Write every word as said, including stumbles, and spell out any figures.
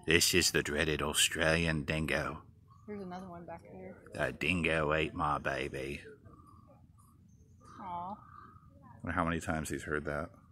This is the dreaded Australian dingo. There's another one back there. That dingo ate my baby. Aw. I wonder how many times he's heard that.